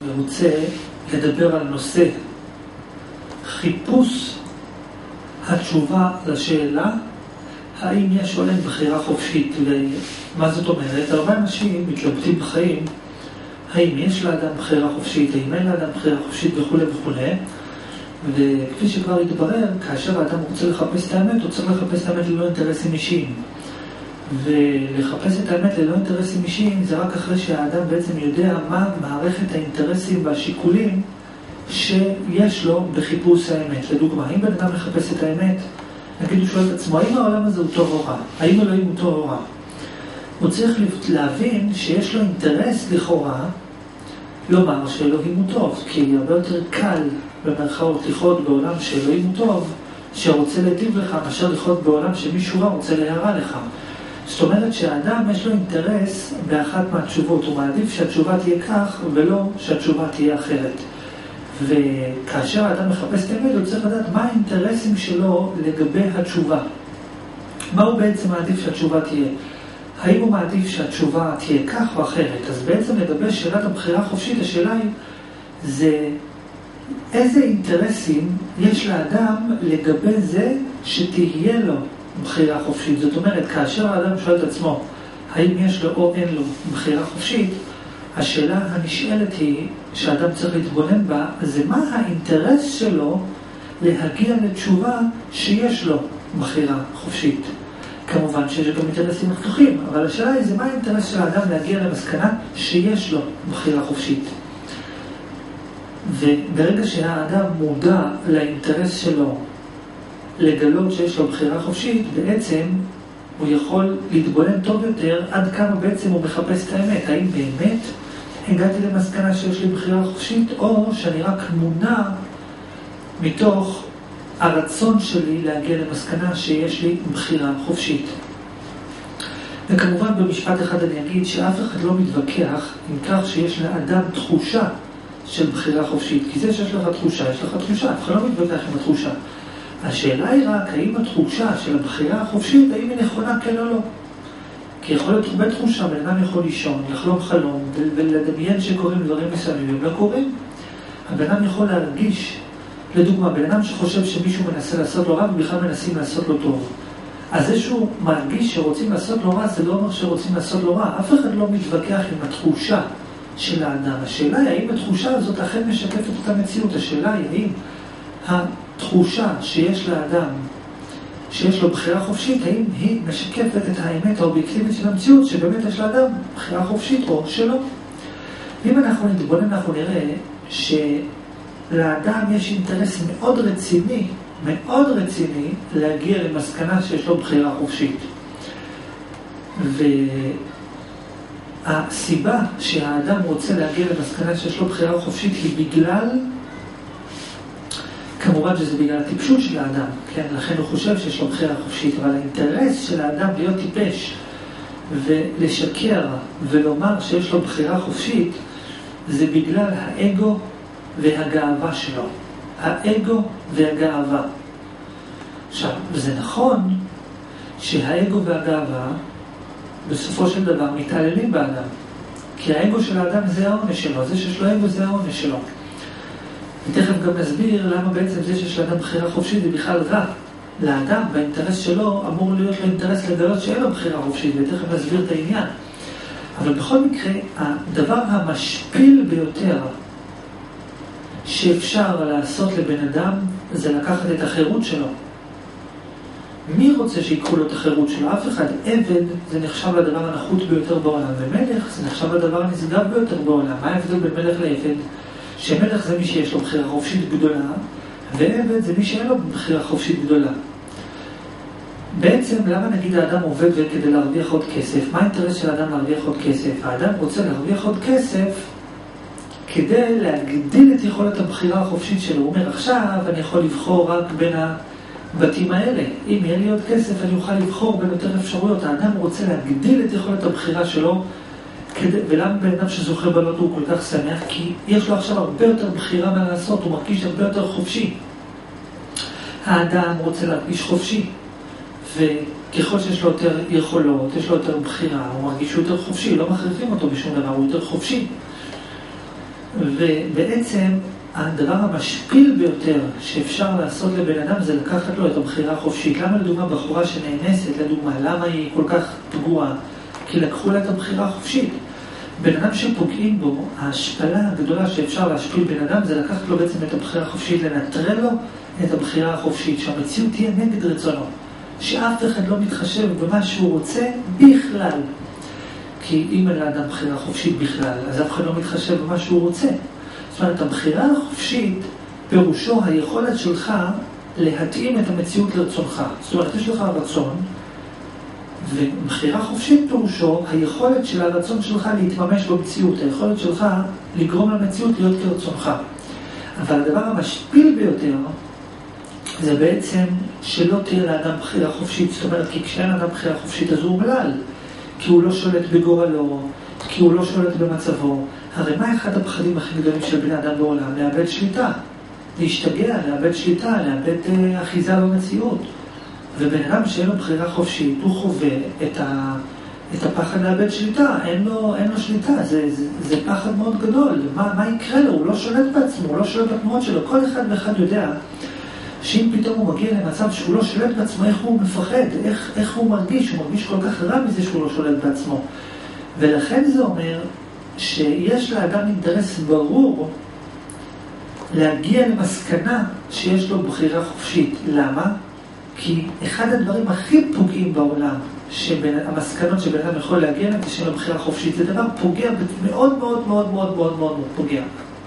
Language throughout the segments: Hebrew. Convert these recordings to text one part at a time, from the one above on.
אני רוצה לדבר על נושא חיפוש התשובה לשאלה האם יש או אין בחירה חופשית. ומה זאת אומרת? הרבה אנשים מתלבטים בחיים האם יש לאדם בחירה חופשית, האם אין לאדם בחירה חופשית וכו' וכו'. וכפי שכבר התברר, כאשר האדם רוצה לחפש את האמת, הוא צריך לחפש את האמת ללא אינטרסים אישיים. ולחפש את האמת ללא אינטרסים אישיים זה רק אחרי שהאדם בעצם יודע מה מערכת האינטרסים והשיקולים שיש לו בחיפוש האמת. לדוגמה, אם בן אדם מחפש את האמת, נגיד הוא שואל את עצמו, האם העולם הזה הוא טוב או רע? האם אלוהים הוא טוב או רע? הוא צריך להבין שיש לו אינטרס לכאורה לומר שאלוהים הוא טוב, כי הרבה יותר קל במרכאות לחיות בעולם שאלוהים הוא טוב, שרוצה להיטיב לך, מאשר לחיות בעולם שמישהו רע רוצה להרע לך. זאת אומרת שהאדם יש לו אינטרס באחת מהתשובות, הוא מעדיף שהתשובה תהיה כך ולא שהתשובה תהיה אחרת. וכאשר האדם מחפש את האמת, הוא צריך לדעת מה האינטרסים שלו לגבי התשובה. מה הוא בעצם מעדיף שהתשובה תהיה? האם הוא מעדיף שהתשובה תהיה כך או אחרת? אז בעצם לגבי שאלת הבחירה החופשית, השאלה היא, זה איזה אינטרסים יש לאדם לגבי זה שתהיה לו בחירה חופשית. זאת אומרת, כאשר האדם שואל את עצמו, האם יש לו או אין לו בחירה חופשית, השאלה הנשאלת היא, שהאדם צריך להתבונן בה, זה מה האינטרס שלו להגיע לתשובה שיש לו בחירה חופשית. כמובן שיש גם אינטרסים פתוחים, אבל השאלה היא, זה מה האינטרס של האדם להגיע למסקנה שיש לו בחירה חופשית. וברגע שהאדם מודע לאינטרס שלו לגלות שיש לו בחירה חופשית, בעצם הוא יכול להתבונן טוב יותר עד כמה בעצם הוא מחפש את האמת. האם באמת הגעתי למסקנה שיש לי בחירה חופשית, או שאני רק מונע מתוך הרצון שלי להגיע למסקנה שיש לי בחירה חופשית. וכמובן במשפט אחד אני אגיד שאף אחד לא מתווכח עם כך שיש לאדם תחושה של בחירה חופשית. כי זה שיש לך תחושה, יש לך תחושה, אף אחד לא מתווכח עם התחושה. השאלה היא רק האם התחושה של הבחירה החופשית, האם היא נכונה כן או לא. כי יכול להיות הרבה תחושה, בן אדם יכול לישון, לחלום חלום, ולדמיין שקוראים דברים מסוימים, לא קוראים. הבן אדם יכול להרגיש, לדוגמה, בן אדם שחושב שמישהו מנסה לעשות לו רע, ובכלל מנסים לעשות לו טוב. אז זה שהוא מרגיש שרוצים לעשות לו רע, זה לא אומר שרוצים לעשות לו רע. אף אחד לא מתווכח עם התחושה של האדם. השאלה היא, האם התחושה הזאת אכן משקפת את המציאות? השאלה היא, האם התחושה שיש לאדם, שיש לו בחירה חופשית, האם היא משקפת את האמת האובייקטיבית של המציאות, שבאמת יש לאדם בחירה חופשית או שלא. אם אנחנו נתבונן, אנחנו נראה שלאדם יש אינטרס מאוד רציני להגיע למסקנה שיש לו בחירה חופשית. והסיבה שהאדם רוצה להגיע למסקנה שיש לו בחירה חופשית היא בגלל, כמובן שזה בגלל הטיפשות של האדם, כן? לכן הוא חושב שיש לו בחירה חופשית, אבל האינטרס של האדם להיות טיפש ולשקר ולומר שיש לו בחירה חופשית, זה בגלל האגו והגאווה שלו. האגו והגאווה. עכשיו, זה נכון שהאגו והגאווה בסופו של דבר מתעללים באדם. כי האגו של האדם זה העונש שלו, זה שיש לו אגו זה העונש שלו. ותכף גם נסביר למה בעצם זה שיש לאדם בחירה חופשית זה בכלל רע. לאדם, באינטרס שלו, אמור להיות לו אינטרס לגלות שאין לו בחירה חופשית, ותכף נסביר את העניין. אבל בכל מקרה, הדבר המשפיל ביותר שאפשר לעשות לבן אדם זה לקחת את החירות שלו. מי רוצה שיקחו לו את החירות שלו? אף אחד. עבד זה נחשב לדבר הנחות ביותר בעולם, ומלך זה נחשב לדבר הנשגב ביותר בעולם. מה ההבדל בין מלך לעבד? שמלך זה מי שיש לו בחירה חופשית גדולה, ועבד זה מי שאין לו בחירה חופשית גדולה. בעצם למה נגיד האדם עובד כדי להרוויח עוד כסף? מה האינטרס של האדם להרוויח עוד כסף? האדם רוצה להרוויח עוד כסף כדי להגדיל את יכולת הבחירה החופשית שלו. הוא אומר, עכשיו אני יכול לבחור רק בין הבתים האלה. אם יהיה לי עוד כסף אני אוכל לבחור בין יותר אפשרויות. האדם רוצה להגדיל את יכולת הבחירה שלו, ולמה בן אדם שזוכה בלוטו הוא כל כך שמח? כי יש לו עכשיו הרבה יותר בחירה מה לעשות, הוא מרגיש הרבה יותר חופשי. האדם רוצה להרגיש חופשי, וככל שיש לו יותר יכולות, יש לו יותר בחירה, הוא מרגיש יותר חופשי, לא מכריחים אותו בשום דבר, הוא יותר חופשי. ובעצם הדבר המשפיל ביותר שאפשר לעשות לבן אדם זה לקחת לו את הבחירה החופשית. למה לדוגמה בחורה שנאנסת, לדוגמה, למה היא כל כך פגועה? כי לקחו לה את הבחירה החופשית. בן אדם שפוגעים בו, ההשפלה הגדולה שאפשר להשפיל בן אדם זה לקחת לו בעצם את הבחירה החופשית, לנטרל לו את הבחירה החופשית, שהמציאות תהיה נגד רצונו, שאף אחד לא מתחשב במה שהוא רוצה בכלל. כי אם אין לאדם בחירה חופשית בכלל, אז אף אחד לא מתחשב במה שהוא רוצה. זאת אומרת, הבחירה החופשית פירושו היכולת שלך להתאים את המציאות לרצונך. זאת אומרת, יש לך רצון, ובחירה חופשית פירושו היכולת של הרצון שלך להתממש במציאות, היכולת שלך לגרום למציאות להיות כרצונך. אבל הדבר המשפיל ביותר זה בעצם שלא תהיה לאדם בחירה חופשית. זאת אומרת, כי כשאין לאדם בחירה חופשית אז הוא אומלל, כי הוא לא שולט בגורלו, כי הוא לא שולט במצבו. הרי מה אחד הפחדים הכי גדולים של בני אדם בעולם? לאבד שליטה, להשתגע, לאבד שליטה, לאבד אחיזה במציאות. ובן אדם שאין לו בחירה חופשית, הוא חווה את הפחד לאבד שליטה, אין לו שליטה, זה פחד מאוד גדול. מה יקרה לו? הוא לא שולט בעצמו, הוא לא שולט בתנועות שלו. כל אחד ואחד יודע שאם פתאום הוא מגיע למצב שהוא לא שולט בעצמו, איך הוא מפחד, איך הוא מרגיש, הוא מרגיש כל כך רע מזה שהוא לא שולט בעצמו. ולכן זה אומר שיש לאדם אינטרס ברור להגיע למסקנה שיש לו בחירה חופשית. למה? כי אחד הדברים הכי פוגעים בעולם, המסקנות שבן אדם יכול להגיע להם, זה של הבחירה חופשית. זה דבר פוגע, מאוד מאוד מאוד מאוד מאוד מאוד פוגע.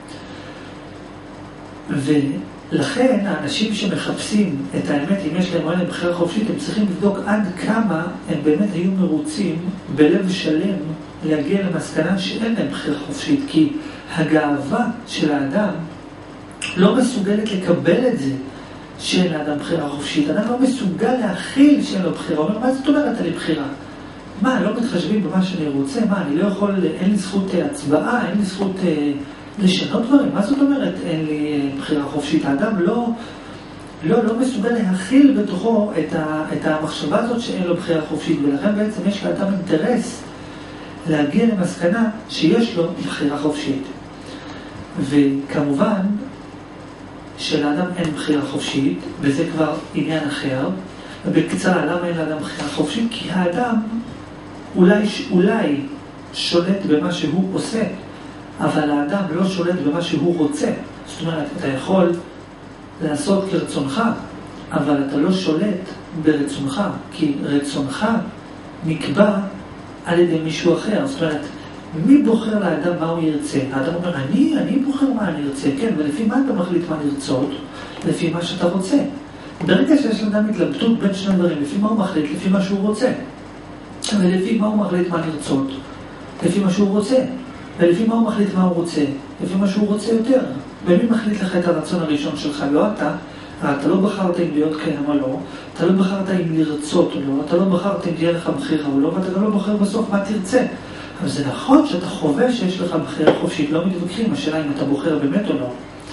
ולכן האנשים שמחפשים את האמת, אם יש להם או אין להם בחירה חופשית, הם צריכים לבדוק עד כמה הם באמת היו מרוצים בלב שלם להגיע למסקנה שאין להם בחירה חופשית. כי הגאווה של האדם לא מסוגלת לקבל את זה שאין לאדם בחירה חופשית. אדם לא מסוגל להכיל שאין לו בחירה. הוא אומר, מה זאת אומרת על בחירה? מה, לא מתחשבים במה שאני רוצה? מה, אני לא יכול, אין לי זכות הצבעה, אין לי זכות לשנות דברים? מה זאת אומרת אין לי בחירה חופשית? האדם לא מסוגל להכיל בתוכו את המחשבה הזאת שאין לו בחירה חופשית, ולכן בעצם יש לאדם אינטרס להגיע למסקנה שיש לו בחירה חופשית. וכמובן שלאדם אין בחירה חופשית, וזה כבר עניין אחר. ובקצרה, למה אין לאדם בחירה חופשית? כי האדם אולי שולט במה שהוא עושה, אבל האדם לא שולט במה שהוא רוצה. זאת אומרת, אתה יכול לעשות כרצונך, אבל אתה לא שולט ברצונך, כי רצונך נקבע על ידי מישהו אחר. זאת אומרת, מי בוחר לאדם מה הוא ירצה? האדם אומר, אני בוחר מה אני ארצה, כן, ולפי מה אתה מחליט מה לרצות? לפי מה שאתה רוצה. ברגע שיש לאדם התלבטות בין שני דברים, לפי מה הוא מחליט? לפי מה שהוא רוצה. ולפי מה הוא מחליט מה לרצות? לפי מה שהוא רוצה. ולפי מה הוא מחליט מה הוא רוצה? לפי מה שהוא רוצה יותר. ומי מחליט לך את הרצון הראשון שלך? לא אתה. אתה לא בחרת אם להיות כן או לא, אתה לא בחרת אם לרצות או לא, אתה לא בחרת אם תהיה לך בחירה או לא, ואתה גם לא בוחר בסוף מה תרצה. אבל זה נכון שאתה חווה שיש לך בחירה חופשית, לא מתווכחים, השאלה אם אתה בוחר באמת או לא.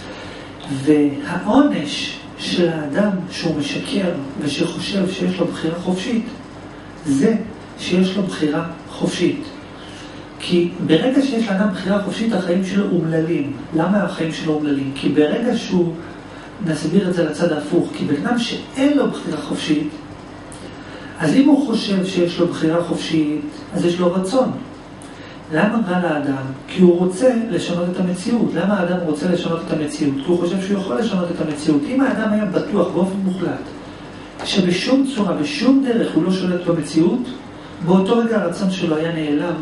והעונש של האדם שהוא משקר ושחושב שיש לו בחירה חופשית, זה שיש לו בחירה חופשית. כי ברגע שיש לאדם בחירה חופשית, החיים שלו אומללים. למה החיים שלו אומללים? כי ברגע שהוא, נסביר את זה לצד ההפוך, כי בגלל שאין לו בחירה חופשית, אז אם הוא חושב שיש לו בחירה חופשית, אז יש לו רצון. למה רע לאדם? כי הוא רוצה לשנות את המציאות. למה האדם רוצה לשנות את המציאות? כי הוא חושב שהוא יכול לשנות את המציאות. אם האדם היה בטוח באופן מוחלט, שבשום צורה, בשום דרך הוא לא שולט במציאות, באותו רגע הרצון שלו היה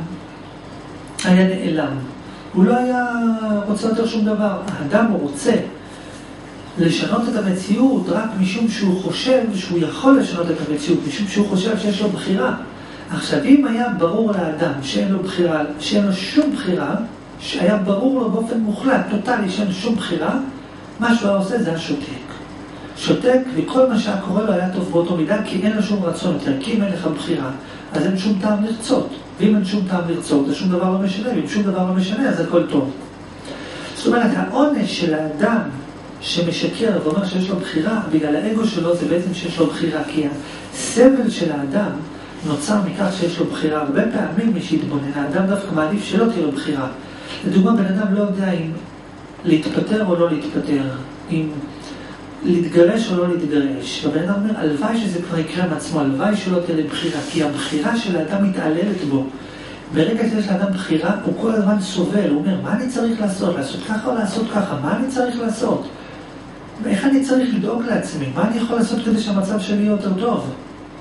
נעלם. הוא לא היה רוצה יותר שום דבר. האדם רוצה לשנות את המציאות רק משום שהוא חושב שהוא יכול לשנות את המציאות, משום שהוא חושב שיש לו בחירה. עכשיו, אם היה ברור לאדם שאין לו בחירה, שאין לו שום בחירה, שהיה ברור לו באופן מוחלט, טוטלי, שאין לו שום בחירה, מה שהוא היה עושה זה היה שותק, וכל מה שהיה קורה לו היה טוב באותו מידה, כי אין לו שום רצון יותר, כי אם אין לך בחירה, אז אין שום טעם לרצות. ואם אין שום טעם לרצות, אז שום דבר לא משנה, ואם שום דבר לא משנה, אז הכל טוב. זאת אומרת, העונש של האדם שמשקר ואומר שיש לו בחירה, בגלל האגו שלו זה בעצם שיש לו בחירה, כי הסבל של האדם נוצר מכך שיש לו בחירה. הרבה פעמים מי שהתבונן, האדם דווקא מעדיף שלא תהיה לו בחירה. לדוגמה, בן אדם לא יודע אם להתפטר או לא להתפטר, אם להתגרש או לא להתגרש. ובן אדם אומר, הלוואי שזה כבר יקרה מעצמו, הלוואי שלא תהיה בחירה, כי הבחירה של האדם מתעללת בו. ברגע שיש לאדם בחירה, הוא כל הזמן סובל, הוא אומר, מה אני צריך לעשות? לעשות ככה או לעשות ככה? מה אני צריך לעשות? איך אני צריך לדאוג לעצמי? מה אני יכול לעשות כדי שהמצב שלי יהיה יותר טוב?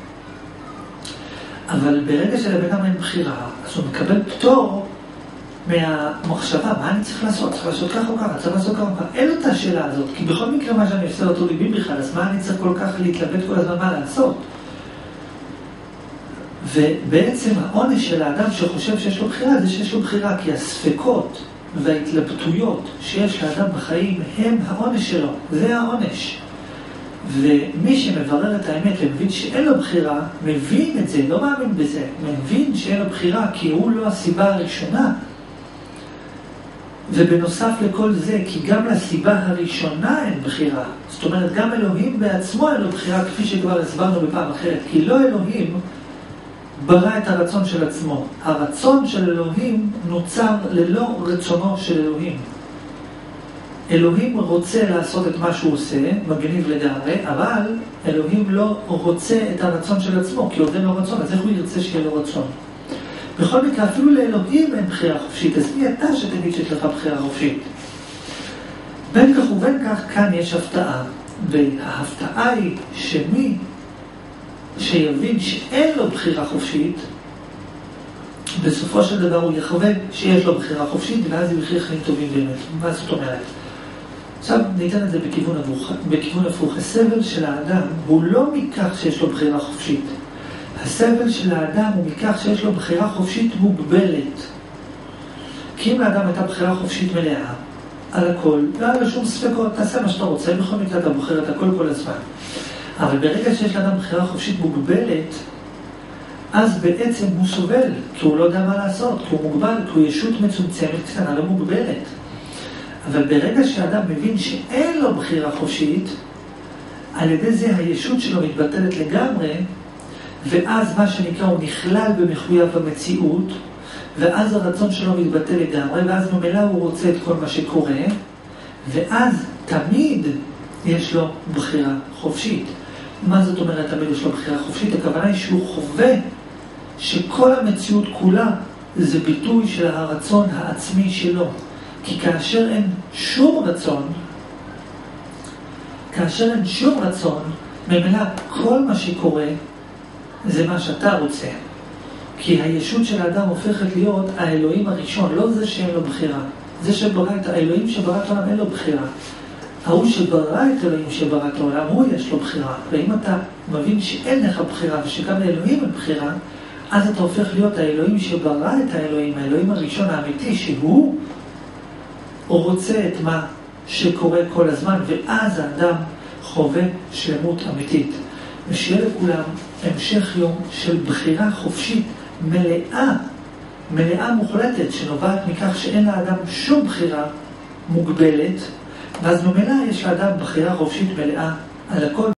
אבל ברגע שלבן אדם אין בחירה, אז הוא מקבל פטור מהמחשבה, מה אני צריך לעשות? צריך לעשות ככה או ככה? צריך לעשות ככה או ככה? אין לו את השאלה הזאת, כי בכל מקרה מה שאני עושה אותו ליבי בכלל, אז מה אני צריך כל כך להתלבט כל הזמן מה לעשות? ובעצם העונש של האדם שחושב שיש לו בחירה, זה שיש לו בחירה, כי הספקות וההתלבטויות שיש לאדם בחיים הם העונש שלו, זה העונש. ומי שמברר את האמת ומבין שאין לו בחירה, מבין את זה, לא מאמין בזה, מבין שאין לו בחירה כי הוא לא הסיבה הראשונה. ובנוסף לכל זה, כי גם לסיבה הראשונה אין בחירה. זאת אומרת, גם אלוהים בעצמו אין לו בחירה, כפי שכבר הסברנו בפעם אחרת, כי לא אלוהים ברא את הרצון של עצמו. הרצון של אלוהים נוצר ללא רצונו של אלוהים. אלוהים רוצה לעשות את מה שהוא עושה, מגניב לגמרי, אבל אלוהים לא רוצה את הרצון של עצמו, כי עוד אין לו רצון, אז איך הוא ירצה שיהיה לו רצון? בכל מקרה, אפילו לאלוהים אין בחירה חופשית, אז מי אתה שתגיד שיש לך בחירה חופשית? בין כך ובין כך, כאן יש הפתעה, וההפתעה היא שמי שיבין שאין לו בחירה חופשית, בסופו של דבר הוא יחווה שיש לו בחירה חופשית, ואז הוא יחיה חיים טובים באמת. מה זאת אומרת? עכשיו ניתן את זה בכיוון הפוך. הסבל של האדם הוא לא מכך שיש לו בחירה חופשית. הסבל של האדם הוא מכך שיש לו בחירה חופשית מוגבלת. כי אם לאדם הייתה בחירה חופשית מלאה על הכל, לא היה לו שום ספקות, תעשה מה שאתה רוצה, בכל מקרה אתה בוחר את הכל כל הזמן. אבל ברגע שיש לאדם בחירה חופשית מוגבלת, אז בעצם הוא סובל, כי הוא לא יודע מה לעשות, כי הוא מוגבל, כי הוא ישות מצומצמת קטנה, לא מוגבלת. אבל ברגע שהאדם מבין שאין לו בחירה חופשית, על ידי זה הישות שלו מתבטלת לגמרי, ואז מה שנקרא הוא נכלל במחויב המציאות, ואז הרצון שלו מתבטל לגמרי, ואז ממילא הוא רוצה את כל מה שקורה, ואז תמיד יש לו בחירה חופשית. מה זאת אומרת תמיד יש לו בחירה חופשית? הכוונה היא שהוא חווה שכל המציאות כולה זה ביטוי של הרצון העצמי שלו. כי כאשר אין שום רצון, ממילא כל מה שקורה זה מה שאתה רוצה. כי הישות של האדם הופכת להיות האלוהים הראשון, לא זה שאין לו בחירה. זה שברא את האלוהים שברא את העולם אין לו בחירה. ההוא שברא את אלוהים שברא את העולם, הוא יש לו בחירה. ואם אתה מבין שאין לך בחירה ושגם לאלוהים אין בחירה, אז אתה הופך להיות האלוהים שברא את האלוהים, האלוהים הראשון האמיתי, שהוא רוצה את מה שקורה כל הזמן, ואז האדם חווה שלמות אמיתית. ושיהיה לכולם המשך יום של בחירה חופשית מלאה מוחלטת, שנובעת מכך שאין לאדם שום בחירה מוגבלת, ואז ממילא יש לאדם בחירה חופשית מלאה על הכל.